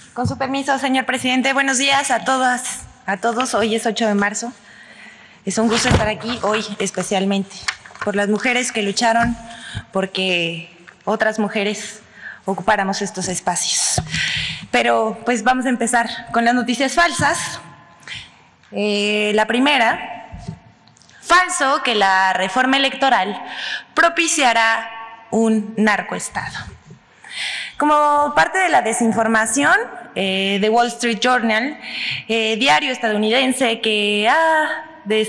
Con su permiso, señor presidente, buenos días a todas, a todos. Hoy es 8 de marzo. Es un gusto estar aquí hoy especialmente por las mujeres que lucharon porque otras mujeres ocupáramos estos espacios. Pero pues vamos a empezar con las noticias falsas. La primera, falso que la reforma electoral propiciará un narcoestado. Como parte de la desinformación, The Wall Street Journal, diario estadounidense que ha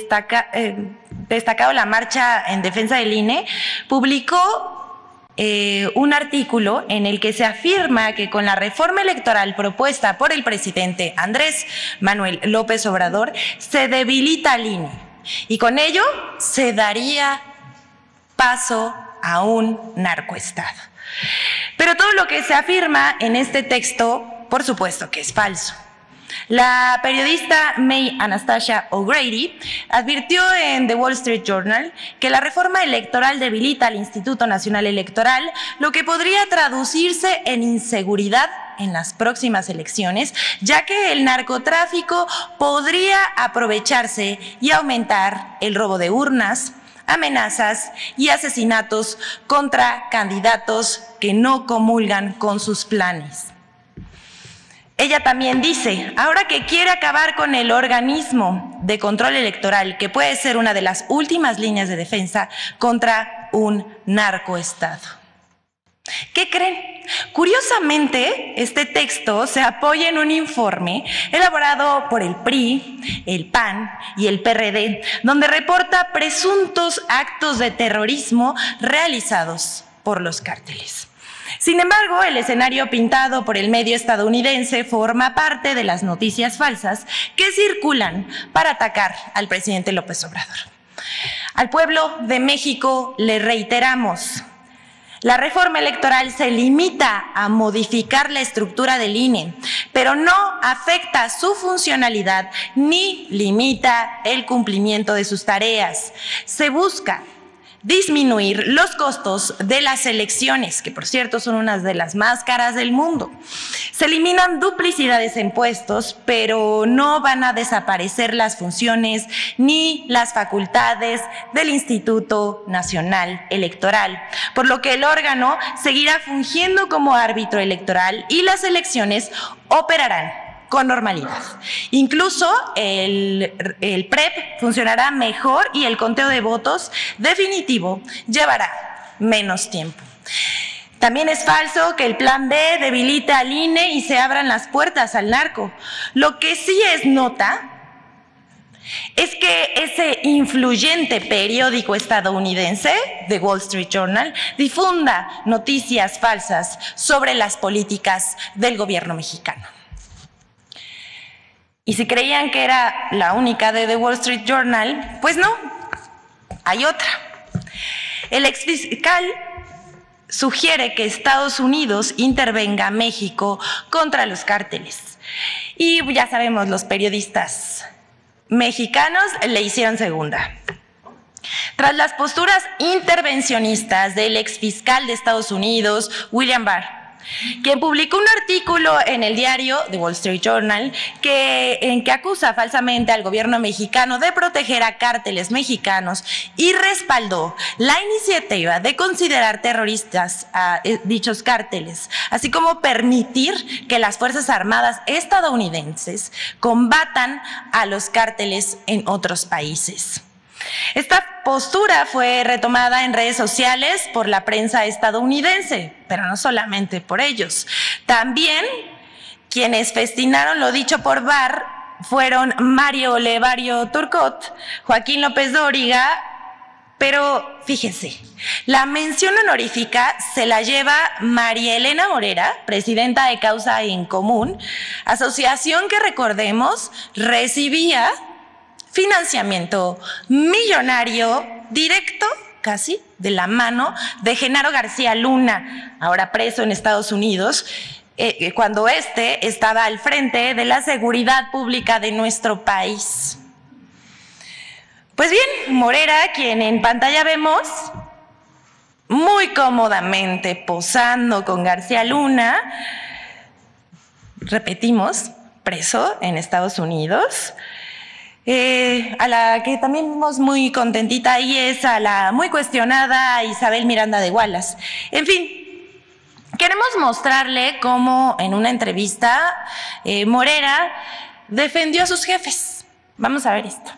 destacado la marcha en defensa del INE, publicó un artículo en el que se afirma que con la reforma electoral propuesta por el presidente Andrés Manuel López Obrador se debilita al INE y con ello se daría paso a un narcoestado. Pero todo lo que se afirma en este texto, por supuesto que es falso. La periodista May Anastasia O'Grady advirtió en The Wall Street Journal que la reforma electoral debilita al Instituto Nacional Electoral, lo que podría traducirse en inseguridad en las próximas elecciones, ya que el narcotráfico podría aprovecharse y aumentar el robo de urnas, amenazas y asesinatos contra candidatos que no comulgan con sus planes. Ella también dice, ahora que quiere acabar con el organismo de control electoral, que puede ser una de las últimas líneas de defensa contra un narcoestado. ¿Qué creen? Curiosamente, este texto se apoya en un informe elaborado por el PRI, el PAN y el PRD, donde reporta presuntos actos de terrorismo realizados por los cárteles. Sin embargo, el escenario pintado por el medio estadounidense forma parte de las noticias falsas que circulan para atacar al presidente López Obrador. Al pueblo de México le reiteramos: la reforma electoral se limita a modificar la estructura del INE, pero no afecta su funcionalidad ni limita el cumplimiento de sus tareas. Se busca disminuir los costos de las elecciones, que por cierto son unas de las más caras del mundo. Se eliminan duplicidades en puestos, pero no van a desaparecer las funciones ni las facultades del Instituto Nacional Electoral, por lo que el órgano seguirá fungiendo como árbitro electoral y las elecciones operarán con normalidad. Incluso el PREP funcionará mejor y el conteo de votos definitivo llevará menos tiempo. También es falso que el Plan B debilite al INE y se abran las puertas al narco. Lo que sí es nota es que ese influyente periódico estadounidense, The Wall Street Journal, difunda noticias falsas sobre las políticas del gobierno mexicano. Y si creían que era la única de The Wall Street Journal, pues no, hay otra. El exfiscal sugiere que Estados Unidos intervenga a México contra los cárteles. Y ya sabemos, los periodistas mexicanos le hicieron segunda. Tras las posturas intervencionistas del exfiscal de Estados Unidos, William Barr, quien publicó un artículo en el diario The Wall Street Journal en que acusa falsamente al gobierno mexicano de proteger a cárteles mexicanos y respaldó la iniciativa de considerar terroristas a dichos cárteles, así como permitir que las Fuerzas Armadas estadounidenses combatan a los cárteles en otros países. Esta postura fue retomada en redes sociales por la prensa estadounidense, pero no solamente por ellos. También quienes festinaron lo dicho por Barr fueron Mario Levario Turcot, Joaquín López Dóriga, pero fíjense, la mención honorífica se la lleva María Elena Morera, presidenta de Causa en Común, asociación que, recordemos, recibía financiamiento millonario directo, casi, de la mano de Genaro García Luna, ahora preso en Estados Unidos, cuando estaba al frente de la seguridad pública de nuestro país. Pues bien, Morera, quien en pantalla vemos muy cómodamente posando con García Luna, repetimos, preso en Estados Unidos. A la que también vimos muy contentita ahí es a la muy cuestionada Isabel Miranda de Wallace. En fin, queremos mostrarle cómo en una entrevista Morera defendió a sus jefes. Vamos a ver esto.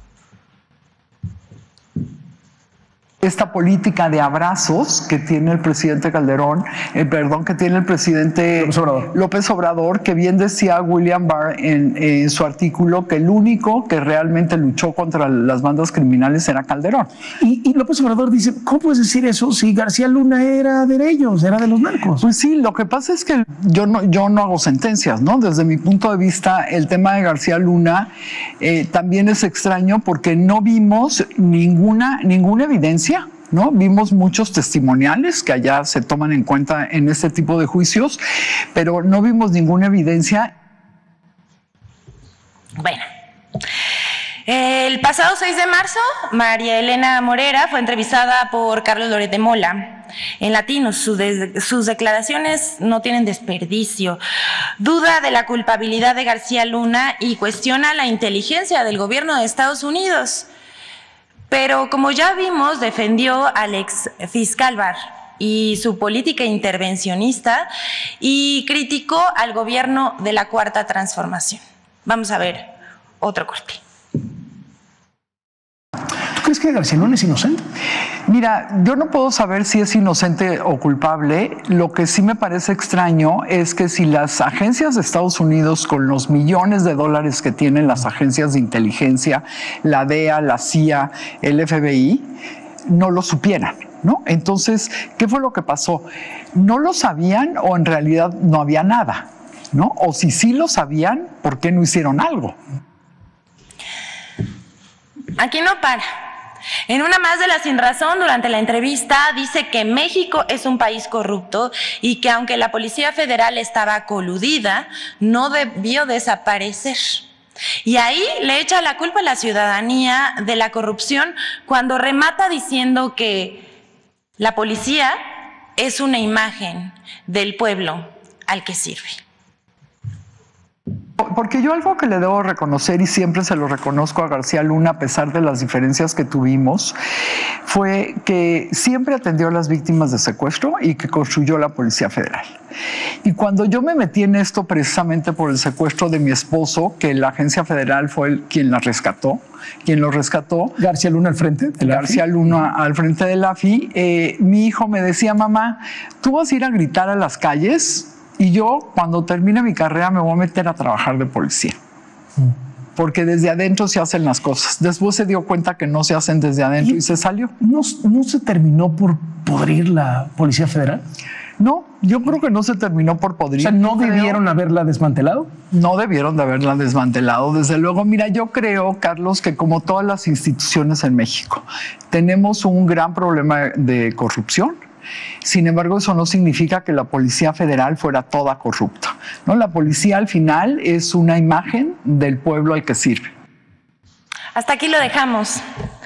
Esta política de abrazos que tiene el presidente Calderón, que tiene el presidente López Obrador, que bien decía William Barr en su artículo que el único que realmente luchó contra las bandas criminales era Calderón. Y López Obrador dice, ¿cómo puedes decir eso si García Luna era de ellos, era de los narcos? Pues sí, lo que pasa es que yo no hago sentencias, ¿no? Desde mi punto de vista, el tema de García Luna también es extraño porque no vimos ninguna evidencia, ¿no? Vimos muchos testimoniales que allá se toman en cuenta en este tipo de juicios, pero no vimos ninguna evidencia. Bueno, el pasado 6 de marzo, María Elena Morera fue entrevistada por Carlos Loret de Mola en Latinos. Sus declaraciones no tienen desperdicio. Duda de la culpabilidad de García Luna y cuestiona la inteligencia del gobierno de Estados Unidos. Pero como ya vimos, defendió al ex fiscal Barr y su política intervencionista y criticó al gobierno de la Cuarta Transformación. Vamos a ver otro corte. ¿Tú crees que García Luna es inocente? Mira, yo no puedo saber si es inocente o culpable. Lo que sí me parece extraño es que si las agencias de Estados Unidos, con los millones de dólares que tienen las agencias de inteligencia, la DEA, la CIA, el FBI, no lo supieran, ¿no? Entonces, ¿qué fue lo que pasó? ¿No lo sabían o en realidad no había nada, ¿no? O si sí lo sabían, ¿por qué no hicieron algo? Aquí no para. En una más de la Sinrazón, durante la entrevista, dice que México es un país corrupto y que aunque la Policía Federal estaba coludida, no debió desaparecer. Y ahí le echa la culpa a la ciudadanía de la corrupción cuando remata diciendo que la policía es una imagen del pueblo al que sirve. Porque yo algo que le debo reconocer, y siempre se lo reconozco a García Luna a pesar de las diferencias que tuvimos, fue que siempre atendió a las víctimas de secuestro y que construyó la Policía Federal. Y cuando yo me metí en esto precisamente por el secuestro de mi esposo, que la agencia federal fue quien lo rescató, García Luna al frente de la García Luna al frente de la AFI, mi hijo me decía, mamá, ¿tú vas a ir a gritar a las calles? Y yo, cuando termine mi carrera, me voy a meter a trabajar de policía. Porque desde adentro se hacen las cosas. Después se dio cuenta que no se hacen desde adentro y se salió. ¿No se terminó por podrir la Policía Federal? No, yo creo que no se terminó por podrir. O sea, ¿no debieron haberla desmantelado? No debieron de haberla desmantelado, desde luego. Mira, yo creo, Carlos, que como todas las instituciones en México, tenemos un gran problema de corrupción. Sin embargo, eso no significa que la Policía Federal fuera toda corrupta, ¿no? La policía al final es una imagen del pueblo al que sirve. Hasta aquí lo dejamos.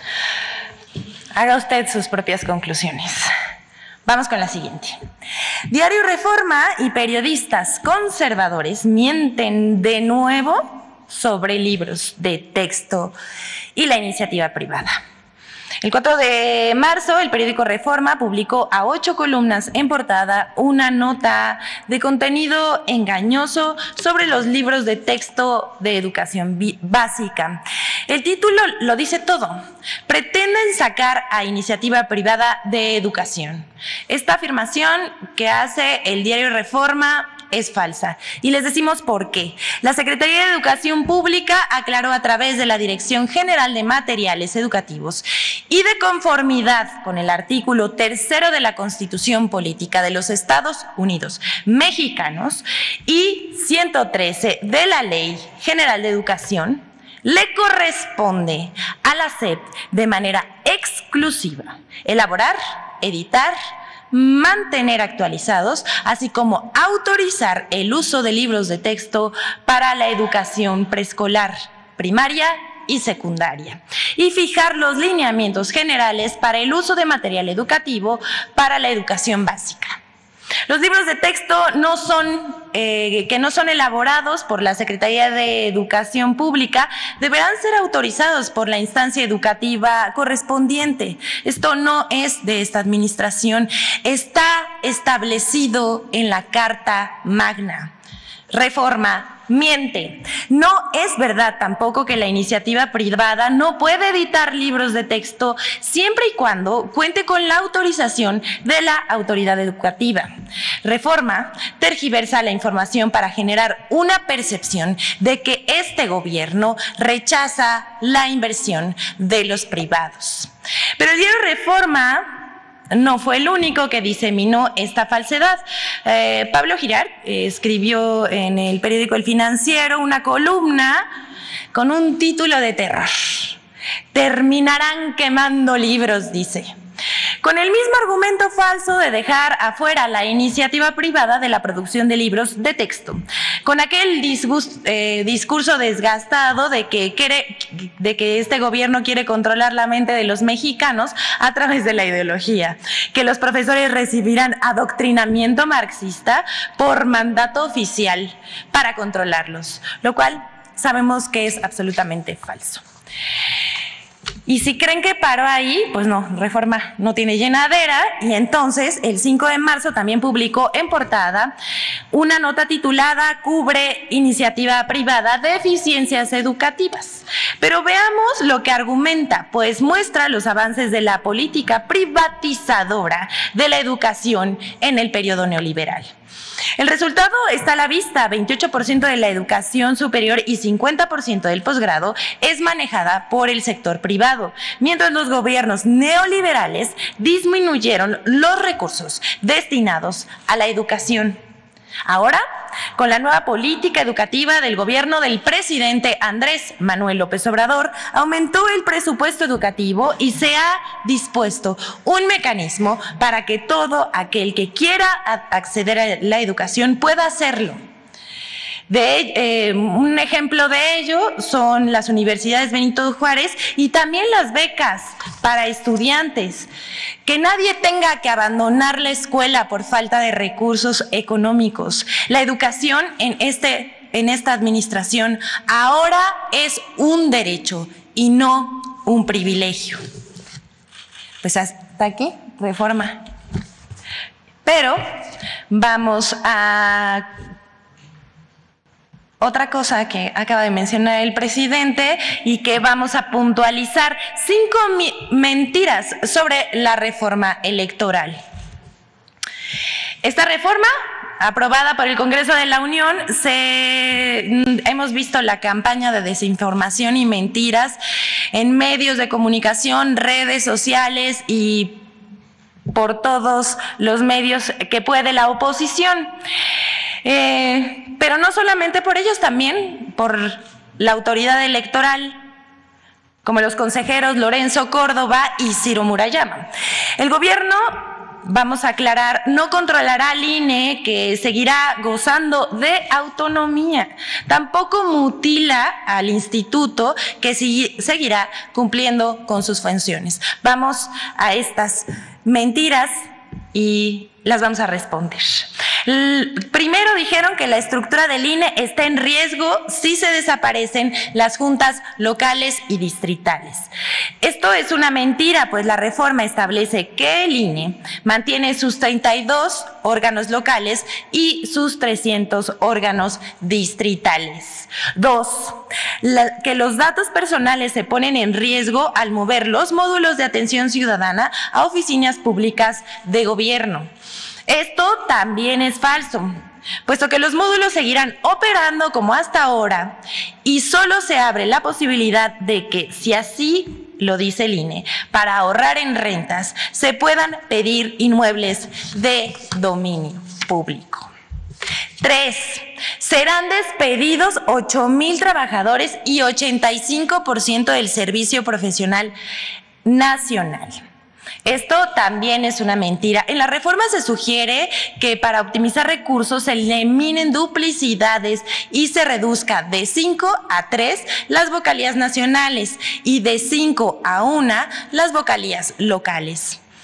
Haga usted sus propias conclusiones. Vamos con la siguiente. Diario Reforma y periodistas conservadores mienten de nuevo sobre libros de texto y la iniciativa privada. El 4 de marzo, el periódico Reforma publicó a 8 columnas en portada una nota de contenido engañoso sobre los libros de texto de educación básica. El título lo dice todo. Pretenden sacar a iniciativa privada de educación. Esta afirmación que hace el diario Reforma es falsa. Y les decimos por qué. La Secretaría de Educación Pública aclaró a través de la Dirección General de Materiales Educativos y de conformidad con el artículo 3 de la Constitución Política de los Estados Unidos Mexicanos y 113 de la Ley General de Educación, le corresponde a la SEP de manera exclusiva elaborar, editar, mantener actualizados, así como autorizar el uso de libros de texto para la educación preescolar, primaria y secundaria, y fijar los lineamientos generales para el uso de material educativo para la educación básica. Los libros de texto que no son elaborados por la Secretaría de Educación Pública deberán ser autorizados por la instancia educativa correspondiente. Esto no es de esta administración, está establecido en la Carta Magna. Reforma miente. No es verdad tampoco que la iniciativa privada no puede editar libros de texto siempre y cuando cuente con la autorización de la autoridad educativa. Reforma tergiversa la información para generar una percepción de que este gobierno rechaza la inversión de los privados. Pero el diario Reforma no fue el único que diseminó esta falsedad. Pablo Girard escribió en el periódico El Financiero una columna con un título de terror. Terminarán quemando libros, dice. Con el mismo argumento falso de dejar afuera la iniciativa privada de la producción de libros de texto, con aquel discurso desgastado de que este gobierno quiere controlar la mente de los mexicanos a través de la ideología, que los profesores recibirán adoctrinamiento marxista por mandato oficial para controlarlos, lo cual sabemos que es absolutamente falso. Y si creen que paró ahí, pues no, Reforma no tiene llenadera, y entonces el 5 de marzo también publicó en portada una nota titulada "Cubre iniciativa privada de eficiencias educativas". Pero veamos lo que argumenta, pues muestra los avances de la política privatizadora de la educación en el periodo neoliberal. El resultado está a la vista: 28% de la educación superior y 50% del posgrado es manejada por el sector privado, mientras los gobiernos neoliberales disminuyeron los recursos destinados a la educación. Ahora, con la nueva política educativa del gobierno del presidente Andrés Manuel López Obrador, aumentó el presupuesto educativo y se ha dispuesto un mecanismo para que todo aquel que quiera acceder a la educación pueda hacerlo. Un ejemplo de ello son las universidades Benito Juárez y también las becas para estudiantes. Que nadie tenga que abandonar la escuela por falta de recursos económicos. La educación en esta administración ahora es un derecho y no un privilegio. Pues hasta aquí, Reforma. Pero vamos a otra cosa que acaba de mencionar el presidente y que vamos a puntualizar: 5 mentiras sobre la reforma electoral. Esta reforma, aprobada por el Congreso de la Unión, hemos visto la campaña de desinformación y mentiras en medios de comunicación, redes sociales y por todos los medios que puede la oposición. Pero no solamente por ellos, también por la autoridad electoral, como los consejeros Lorenzo Córdoba y Ciro Murayama. El gobierno, vamos a aclarar, no controlará al INE, que seguirá gozando de autonomía. Tampoco mutila al instituto, que seguirá cumpliendo con sus funciones. Vamos a estas mentiras y las vamos a responder. Primero dijeron que la estructura del INE está en riesgo si se desaparecen las juntas locales y distritales. Esto es una mentira, pues la reforma establece que el INE mantiene sus 32 órganos locales y sus 300 órganos distritales. 2, que los datos personales se ponen en riesgo al mover los módulos de atención ciudadana a oficinas públicas de gobierno. Esto también es falso, puesto que los módulos seguirán operando como hasta ahora y solo se abre la posibilidad de que, si así lo dice el INE, para ahorrar en rentas, se puedan pedir inmuebles de dominio público. 3, serán despedidos 8,000 trabajadores y 85% del servicio profesional nacional. Esto también es una mentira. En la reforma se sugiere que para optimizar recursos se eliminen duplicidades y se reduzca de 5 a 3 las vocalías nacionales y de 5 a 1 las vocalías locales.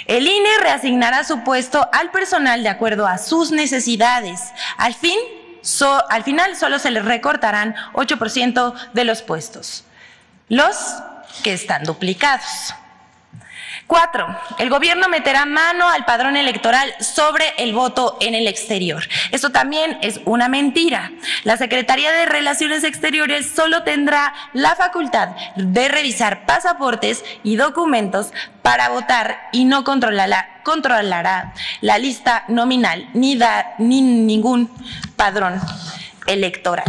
El INE reasignará su puesto al personal de acuerdo a sus necesidades. Al final solo se les recortarán 8% de los puestos, los que están duplicados. 4. El gobierno meterá mano al padrón electoral sobre el voto en el exterior. Esto también es una mentira. La Secretaría de Relaciones Exteriores solo tendrá la facultad de revisar pasaportes y documentos para votar y no controlará la lista nominal ni ningún padrón electoral.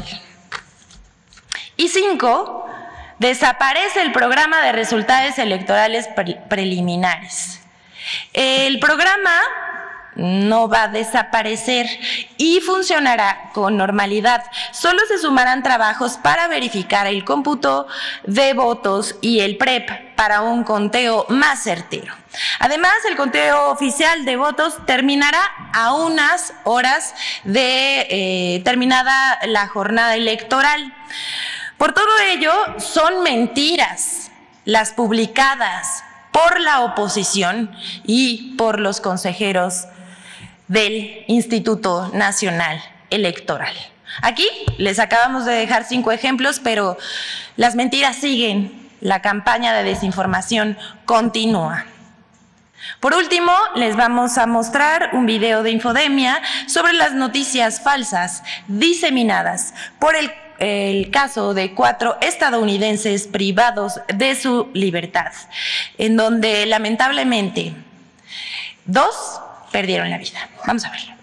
Y 5. Desaparece el programa de resultados electorales preliminares. El programa no va a desaparecer y funcionará con normalidad. Solo se sumarán trabajos para verificar el cómputo de votos y el PREP para un conteo más certero. Además, el conteo oficial de votos terminará a unas horas de terminada la jornada electoral. Por todo ello, son mentiras las publicadas por la oposición y por los consejeros del Instituto Nacional Electoral. Aquí les acabamos de dejar 5 ejemplos, pero las mentiras siguen, la campaña de desinformación continúa. Por último, les vamos a mostrar un video de Infodemia sobre las noticias falsas diseminadas por el caso de 4 estadounidenses privados de su libertad, en donde lamentablemente 2 perdieron la vida. Vamos a verlo.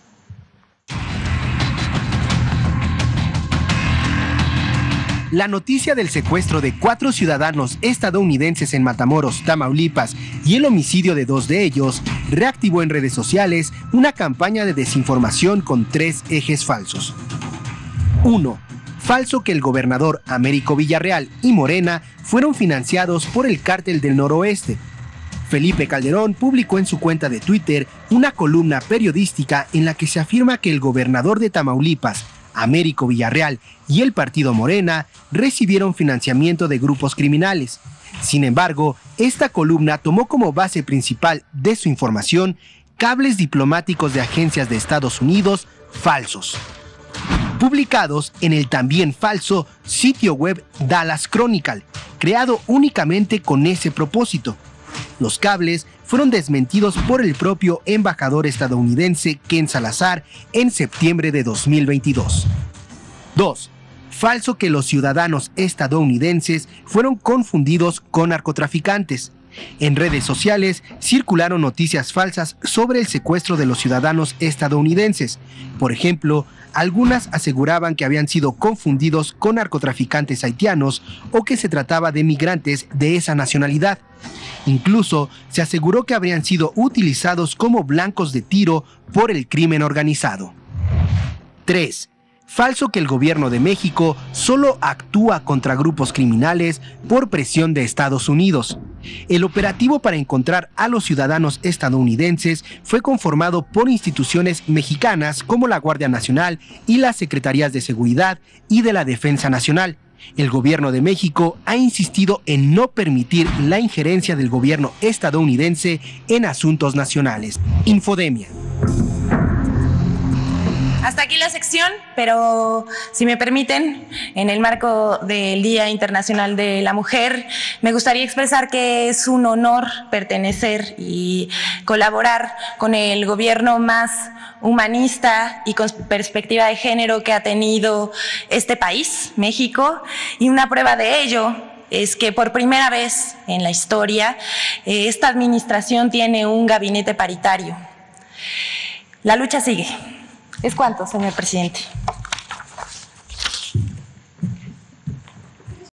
La noticia del secuestro de 4 ciudadanos estadounidenses en Matamoros, Tamaulipas, y el homicidio de 2 de ellos reactivó en redes sociales una campaña de desinformación con 3 ejes falsos. 1. Falso que el gobernador Américo Villarreal y Morena fueron financiados por el Cártel del Noroeste. Felipe Calderón publicó en su cuenta de Twitter una columna periodística en la que se afirma que el gobernador de Tamaulipas, Américo Villarreal, y el partido Morena recibieron financiamiento de grupos criminales. Sin embargo, esta columna tomó como base principal de su información cables diplomáticos de agencias de Estados Unidos falsos, publicados en el también falso sitio web Dallas Chronicle, creado únicamente con ese propósito. Los cables fueron desmentidos por el propio embajador estadounidense Ken Salazar en septiembre de 2022. 2. Falso que los ciudadanos estadounidenses fueron confundidos con narcotraficantes. En redes sociales circularon noticias falsas sobre el secuestro de los ciudadanos estadounidenses. Por ejemplo, algunas aseguraban que habían sido confundidos con narcotraficantes haitianos o que se trataba de migrantes de esa nacionalidad. Incluso se aseguró que habrían sido utilizados como blancos de tiro por el crimen organizado. 3. Falso que el gobierno de México solo actúa contra grupos criminales por presión de Estados Unidos. El operativo para encontrar a los ciudadanos estadounidenses fue conformado por instituciones mexicanas como la Guardia Nacional y las Secretarías de Seguridad y de la Defensa Nacional. El gobierno de México ha insistido en no permitir la injerencia del gobierno estadounidense en asuntos nacionales. Infodemia. Hasta aquí la sección, pero si me permiten, en el marco del Día Internacional de la Mujer, me gustaría expresar que es un honor pertenecer y colaborar con el gobierno más humanista y con perspectiva de género que ha tenido este país, México, y una prueba de ello es que por primera vez en la historia esta administración tiene un gabinete paritario. La lucha sigue. ¿Es cuánto, señor presidente?